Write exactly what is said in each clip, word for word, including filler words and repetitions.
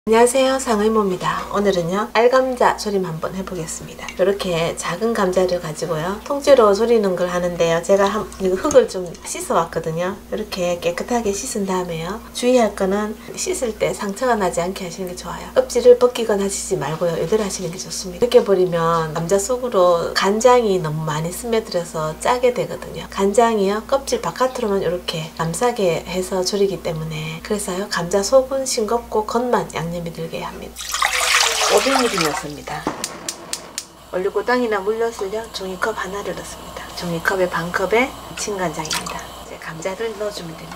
안녕하세요, 상의모입니다. 오늘은요 알감자 조림 한번 해보겠습니다. 이렇게 작은 감자를 가지고요 통째로 조리는 걸 하는데요, 제가 한, 이거 흙을 좀 씻어 왔거든요. 이렇게 깨끗하게 씻은 다음에요, 주의할 거는 씻을 때 상처가 나지 않게 하시는 게 좋아요. 껍질을 벗기거나 하시지 말고요, 이대로 하시는 게 좋습니다. 이렇게 버리면 감자 속으로 간장이 너무 많이 스며들어서 짜게 되거든요. 간장이요 껍질 바깥으로만 이렇게 감싸게 해서 조리기 때문에, 그래서요 감자 속은 싱겁고 겉만 양념 이 들게 합니다. 오백 밀리리터 넣습니다. 올리고당이나 물엿을요 종이컵 하나를 넣습니다. 종이컵의 반컵에 진간장입니다. 이제 감자를 넣어주면 됩니다.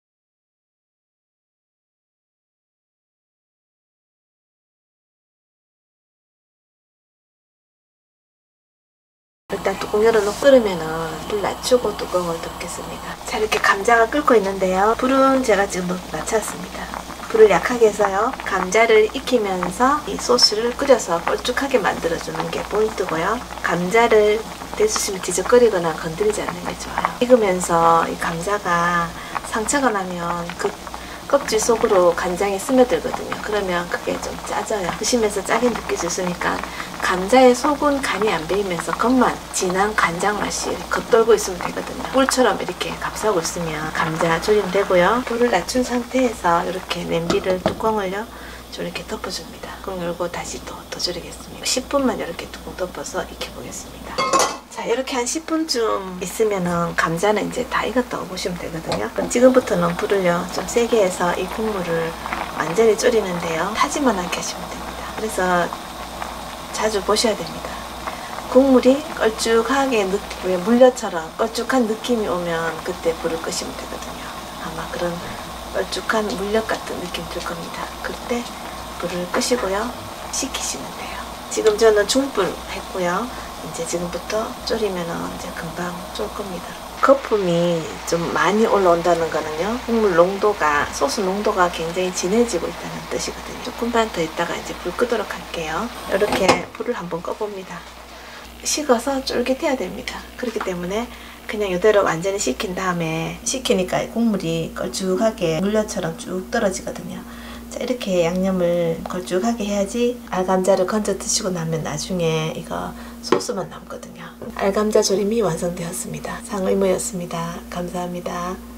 일단 뚜껑 열어놓고 끓으면은 불 낮추고 뚜껑을 덮겠습니다. 자, 이렇게 감자가 끓고 있는데요, 불은 제가 지금 낮췄습니다. 불을 약하게 해서요 감자를 익히면서 이 소스를 끓여서 걸쭉하게 만들어주는 게 포인트고요. 감자를 대주시면 뒤적거리거나 건드리지 않는 게 좋아요. 익으면서 이 감자가 상처가 나면 그 껍질 속으로 간장이 스며들거든요. 그러면 그게 좀 짜져요. 드시면서 짜게 느껴졌으니까 감자의 속은 간이 안 배이면서 겉만 진한 간장 맛이 겉돌고 있으면 되거든요. 꿀처럼 이렇게 감싸고 있으면 감자 조림 되고요. 불을 낮춘 상태에서 이렇게 냄비를 뚜껑을요 이렇게 덮어줍니다. 뚜껑 열고 다시 또 더 졸이겠습니다. 십 분만 이렇게 뚜껑 덮어서 익혀보겠습니다. 자, 이렇게 한 십 분쯤 있으면은 감자는 이제 다 익었다고 보시면 되거든요. 그럼 지금부터는 불을요 좀 세게 해서 이 국물을 완전히 졸이는데요, 타지만 않게 하시면 됩니다. 그래서 자주 보셔야 됩니다. 국물이 걸쭉하게 느, 왜 물엿처럼 걸쭉한 느낌이 오면 그때 불을 끄시면 되거든요. 아마 그런 걸쭉한 물엿 같은 느낌 들 겁니다. 그때 불을 끄시고요 식히시면 돼요. 지금 저는 중불 했고요. 이제 지금부터 졸이면은 이제 금방 졸 겁니다. 거품이 좀 많이 올라온다는 거는요, 국물 농도가, 소스 농도가 굉장히 진해지고 있다는 뜻이거든요. 조금만 더 있다가 이제 불 끄도록 할게요. 이렇게 불을 한번 꺼봅니다. 식어서 쫄깃해야 됩니다. 그렇기 때문에 그냥 이대로 완전히 식힌 다음에, 식히니까 국물이 걸쭉하게 물엿처럼 쭉 떨어지거든요. 자, 이렇게 양념을 걸쭉하게 해야지 알감자를 건져 드시고 나면 나중에 이거 소스만 남거든요. 알감자 조림이 완성되었습니다. 상의모였습니다. 감사합니다.